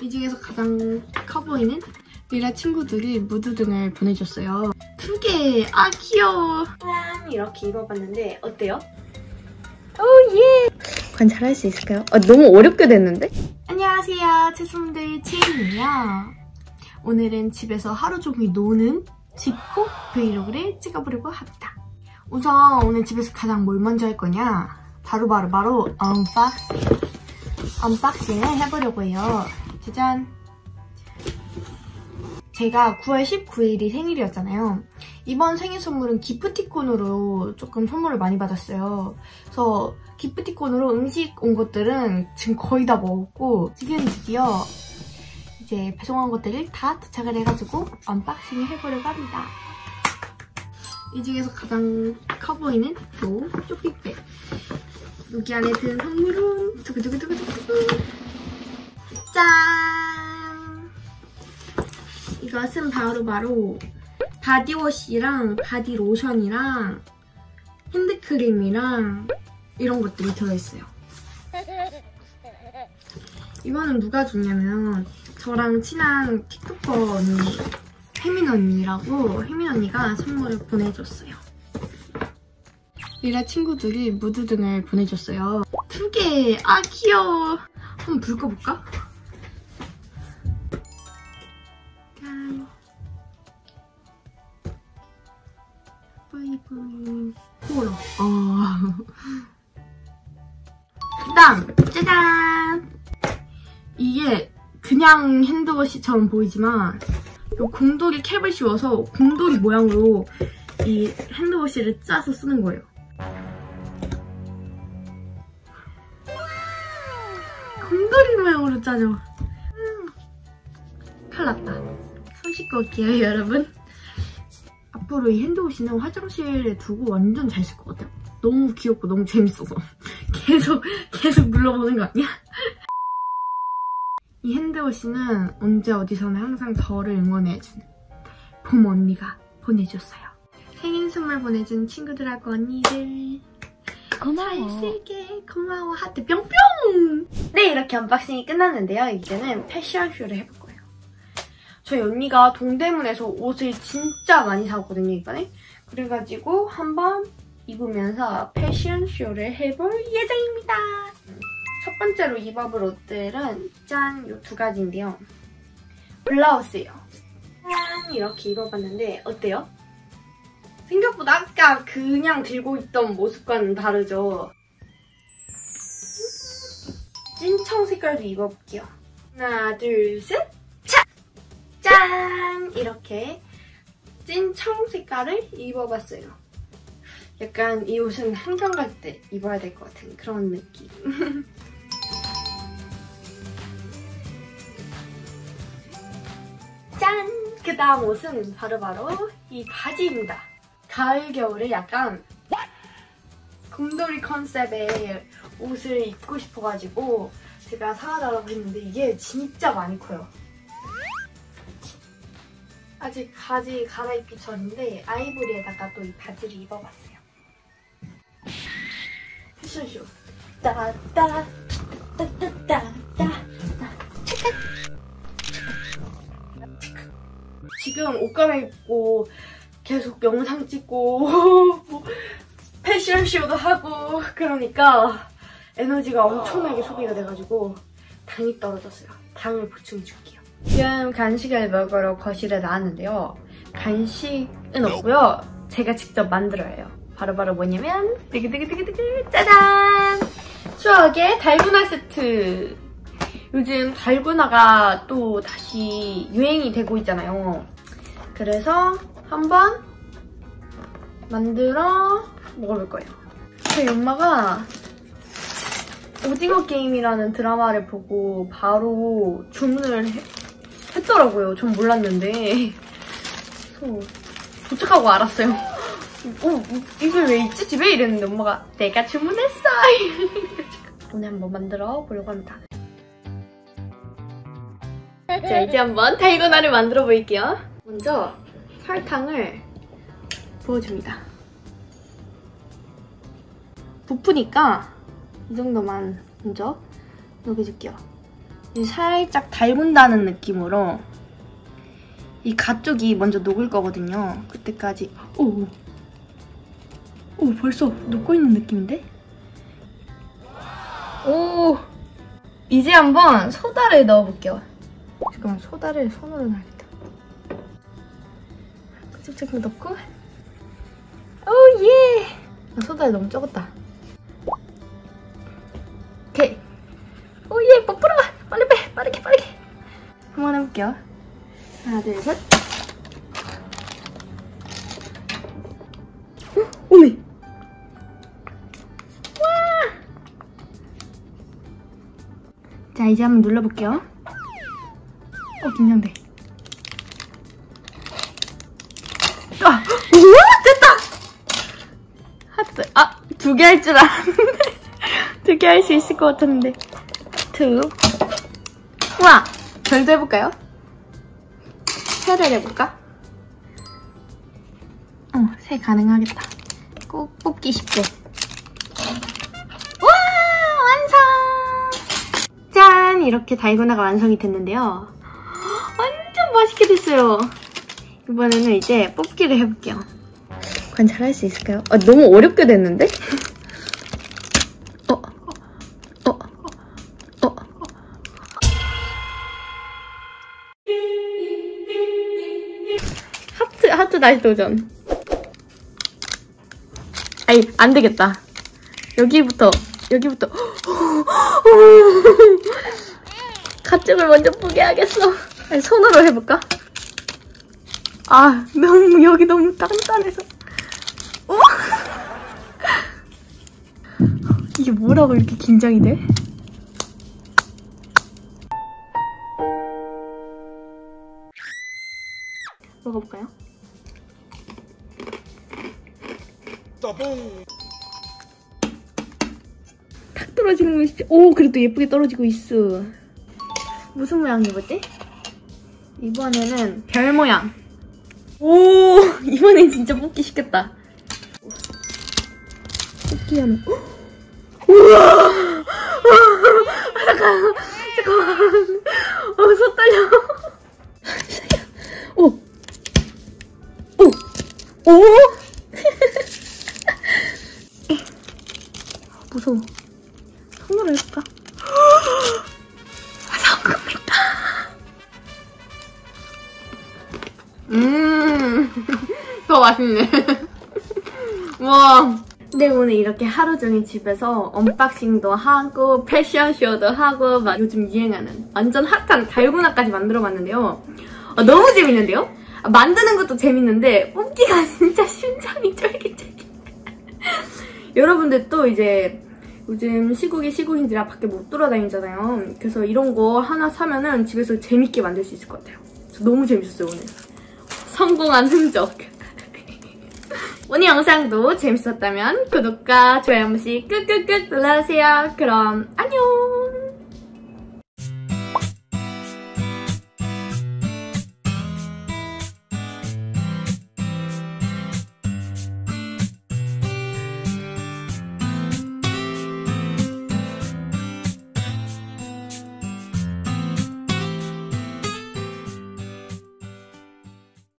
이 중에서 가장 커 보이는 리라 친구들이 무드등을 보내줬어요. 2개! 아 귀여워! 짠! 이렇게 입어봤는데 어때요? 오 예! 관찰할 수 있을까요? 너무 어렵게 됐는데? 안녕하세요, 채소분들 채인이에요. 오늘은 집에서 하루 종일 노는 집콕 브이로그를 찍어보려고 합니다. 우선 오늘 집에서 가장 뭘 먼저 할 거냐? 바로 언박싱을 해보려고 해요. 짜잔! 제가 9월 19일이 생일이었잖아요. 이번 생일 선물은 기프티콘으로 조금 선물을 많이 받았어요. 그래서 기프티콘으로 음식 온 것들은 지금 거의 다 먹었고 지금 드디어 이제 배송한 것들을 다 도착을 해가지고 언박싱을 해보려고 합니다. 이 중에서 가장 커 보이는 요 쇼핑백. 여기 안에 든 선물은 두구두구두구두구. 짠! 이것은 바로 바디워시랑 바디로션이랑 핸드크림이랑 이런 것들이 들어있어요. 이거는 누가 줬냐면 저랑 친한 틱톡커 언니 혜민 언니가 선물을 보내줬어요. 리라 친구들이 무드등을 보내줬어요. 2개! 아 귀여워! 한번 불 꺼볼까? 짠! 뿌이뿌이 코로 그다음! 짜잔! 이게 그냥 핸드워시처럼 보이지만 이 곰돌이 캡을 씌워서 곰돌이 모양으로 이 핸드워시를 짜서 쓰는 거예요. 곰돌이 모양으로 짜죠. 큰일 났다. 손 씻고 올게요, 여러분. 앞으로 이 핸드워시는 화장실에 두고 완전 잘 쓸 것 같아요. 너무 귀엽고 너무 재밌어서 계속 눌러보는 거 아니야? 이 핸드워시는 언제 어디서나 항상 저를 응원해준 봄 언니가 보내줬어요. 생일 선물 보내준 친구들하고 언니들 고마워. 잘 쓸게. 고마워. 하트 뿅뿅! 네, 이렇게 언박싱이 끝났는데요. 이제는 패션쇼를 해볼 거예요. 저희 언니가 동대문에서 옷을 진짜 많이 사왔거든요, 이번에. 그래가지고 한번 입으면서 패션쇼를 해볼 예정입니다. 첫 번째로 입어볼 옷들은 짠! 요 2가지인데요. 블라우스예요. 짠! 이렇게 입어봤는데 어때요? 생각보다 아까 그냥 들고 있던 모습과는 다르죠? 찐청 색깔도 입어볼게요. 하나, 둘, 셋! 차! 짠! 이렇게 찐청 색깔을 입어봤어요. 약간 이 옷은 한강 갈 때 입어야 될 것 같은 그런 느낌. 짠! 그 다음 옷은 바로 이 바지입니다. 가을, 겨울에 약간 곰돌이 컨셉의 옷을 입고 싶어가지고 제가 사와달라고 했는데 이게 진짜 많이 커요. 아직 바지 갈아입기 전인데 아이보리에다가 또 이 바지를 입어봤어요. 패션쇼. 지금 옷 갈아입고 계속 영상 찍고 뭐 패션쇼도 하고 그러니까 에너지가 엄청나게 소비가 돼가지고 당이 떨어졌어요. 당을 보충해줄게요. 지금 간식을 먹으러 거실에 나왔는데요. 간식은 없고요. 제가 직접 만들어야 해요. 바로 뭐냐면 뜨기뜨기뜨기뜨기 짜잔! 추억의 달고나 세트! 요즘 달고나가 또 다시 유행이 되고 있잖아요. 그래서 한번 만들어 먹어볼 거예요. 저희 엄마가 오징어 게임이라는 드라마를 보고 바로 주문을 했더라고요. 전 몰랐는데. 그래서 도착하고 알았어요. 이게 왜 있지? 집에 이랬는데 엄마가 내가 주문했어! 오늘 한번 만들어 보려고 합니다. 자, 이제 한번 달고나를 만들어 볼게요. 먼저 설탕을 부어줍니다. 부푸니까 이 정도만 먼저 녹여줄게요. 살짝 달군다는 느낌으로 이 가쪽이 먼저 녹을 거거든요. 그때까지. 오, 벌써 녹고 있는 느낌인데? 오, 이제 한번 소다를 넣어볼게요. 잠깐만, 소다를 손으로 넣어야겠다. 살짝 넣고. 오, 예! 소다를 너무 적었다. 오케이. 오, 예! 뭐 풀어봐! 빨리 빼! 빠르게! 한번 해볼게요. 하나, 둘, 셋. 오메! 와! 자, 이제 한번 눌러볼게요. 긴장돼. 우와! 됐다! 하트. 2개 할 줄 알았는데. 2개 할 수 있을 것 같았는데. 우와! 별도 해볼까요? 새를 해볼까? 새 가능하겠다. 꼭 뽑기 쉽게. 와! 완성! 짠! 이렇게 달고나가 완성이 됐는데요. 완전 맛있게 됐어요. 이번에는 이제 뽑기를 해볼게요. 과연 잘할 수 있을까요? 너무 어렵게 됐는데? 하트 다시 도전. 아니, 안 되겠다. 여기부터. 가쪽을 먼저 포기하겠어. 아니, 손으로 해볼까? 여기 너무 단단해서. 이게 뭐라고 이렇게 긴장이 돼? 먹어볼까요? 탁 떨어지는 거 있지? 오, 그래도 예쁘게 떨어지고 있어. 무슨 모양이 뭐지? 이번에는 별 모양. 오, 이번엔 진짜 뽑기 쉽겠다. 뽑기 하면. 우와! 잠깐만. 손 떨려. 오! 무서워. 손으로 해볼까? 성공했다. 더 맛있네. 와. 네, 오늘 이렇게 하루 종일 집에서 언박싱도 하고 패션쇼도 하고 막 요즘 유행하는 완전 핫한 달고나까지 만들어봤는데요. 너무 재밌는데요? 만드는 것도 재밌는데 뽑기가 진짜 심장이 쫄깃쫄깃. 여러분들 또 이제 요즘 시국인지라 밖에 못 돌아다니잖아요. 그래서 이런 거 하나 사면은 집에서 재밌게 만들 수 있을 것 같아요. 너무 재밌었어요, 오늘. 성공한 흔적. 오늘 영상도 재밌었다면 구독과 좋아요 한 번씩 꾹꾹꾹 눌러주세요. 그럼 안녕!